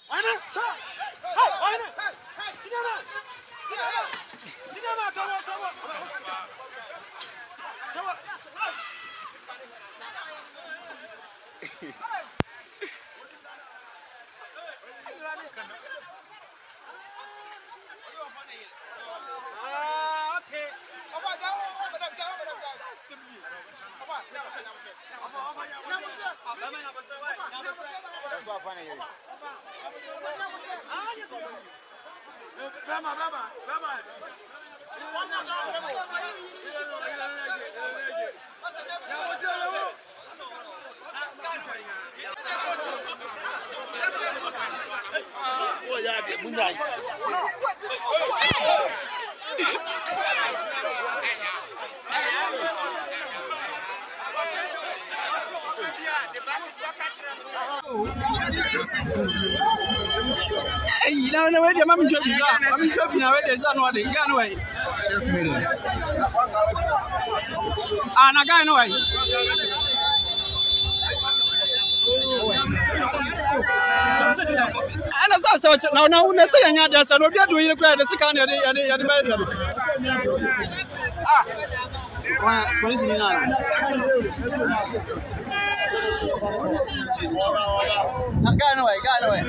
Hey, you know where the mum job is. I'm joking now. There's another gun away. And a guy away. And as I saw it now, let's say, I just said, we're doing the second at the what is it now? Go away.